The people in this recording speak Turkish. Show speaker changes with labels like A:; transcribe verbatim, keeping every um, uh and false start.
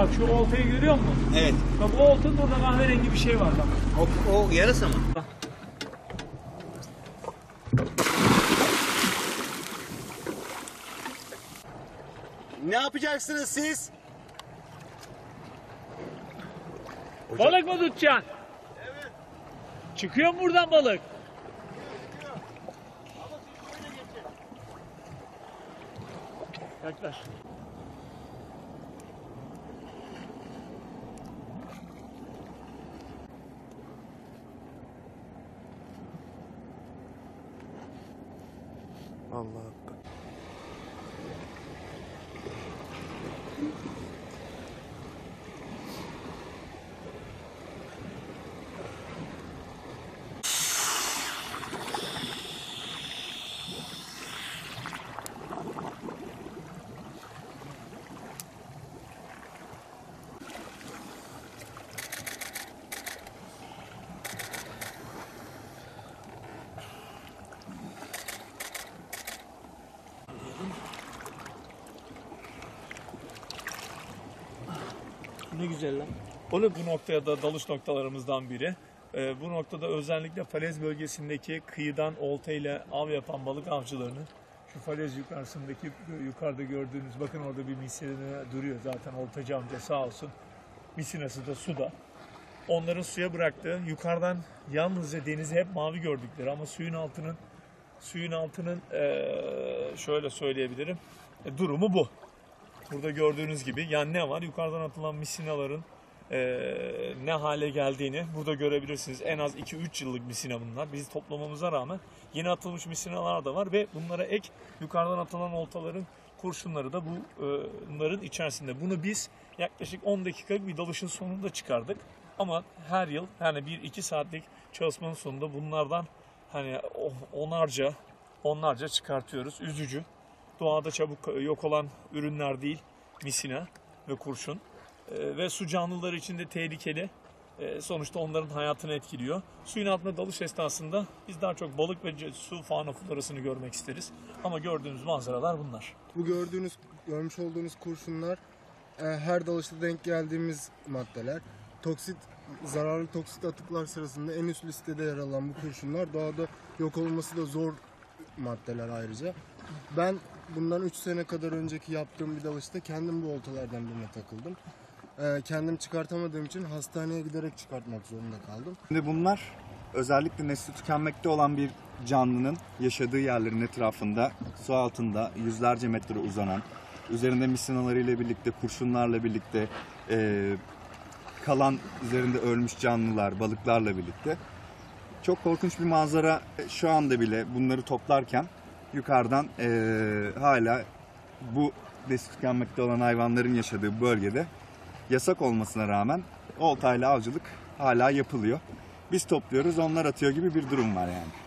A: bak şu oltayı görüyor musun?
B: Evet.
A: Bak o oltanın orada kahverengi bir şey var bak.
B: O, o yarasa mı? Ne yapacaksınız siz?
A: Balık mı tutacaksın? Evet. Çıkıyor mu buradan balık?
B: Çıkıyor. Ama siz böyle geçin.
A: Yaklaş.
C: Allah.
A: Ne güzel lan. Onu bu noktaya da dalış noktalarımızdan biri. Ee, bu noktada özellikle falez bölgesindeki kıyıdan oltayla av yapan balık avcılarının şu falez yukarısındaki yukarıda gördüğünüz bakın orada bir misina duruyor zaten oltacı amca sağ olsun. Misinası da suda. Onların suya bıraktığı yukarıdan yalnızca denizi hep mavi gördükleri ama suyun altının suyun altının ee, şöyle söyleyebilirim e, durumu bu. Burada gördüğünüz gibi yani ne var? Yukarıdan atılan misinaların e, ne hale geldiğini burada görebilirsiniz. En az iki üç yıllık misina bunlar. Biz toplamamıza rağmen yeni atılmış misinalar da var ve bunlara ek yukarıdan atılan oltaların kurşunları da bu, e, bunların içerisinde. Bunu biz yaklaşık on dakikalık bir dalışın sonunda çıkardık. Ama her yıl yani bir iki saatlik çalışmanın sonunda bunlardan hani onlarca onlarca çıkartıyoruz. Üzücü. Doğada çabuk yok olan ürünler değil, misina ve kurşun. E, ve su canlıları için de tehlikeli. E, sonuçta onların hayatını etkiliyor. Suyun altında dalış esnasında biz daha çok balık ve su fauna florasını görmek isteriz. Ama gördüğünüz manzaralar bunlar.
C: Bu gördüğünüz, görmüş olduğunuz kurşunlar e, her dalışta denk geldiğimiz maddeler. Toksit, zararlı toksit atıklar sırasında en üst listede yer alan bu kurşunlar doğada yok olması da zor maddeler ayrıca. Ben bundan üç sene kadar önceki yaptığım bir dalışta kendim bu oltalardan birine takıldım. Ee, kendim çıkartamadığım için hastaneye giderek çıkartmak zorunda kaldım.
D: Şimdi bunlar özellikle nesli tükenmekte olan bir canlının yaşadığı yerlerin etrafında su altında yüzlerce metre uzanan, üzerinde misinalarıyla birlikte, kurşunlarla birlikte e, kalan üzerinde ölmüş canlılar, balıklarla birlikte. Çok korkunç bir manzara. Şu anda bile bunları toplarken yukarıdan e, hala bu nesli tükenmekte olan hayvanların yaşadığı bölgede yasak olmasına rağmen oltayla avcılık hala yapılıyor. Biz topluyoruz, onlar atıyor gibi bir durum var yani.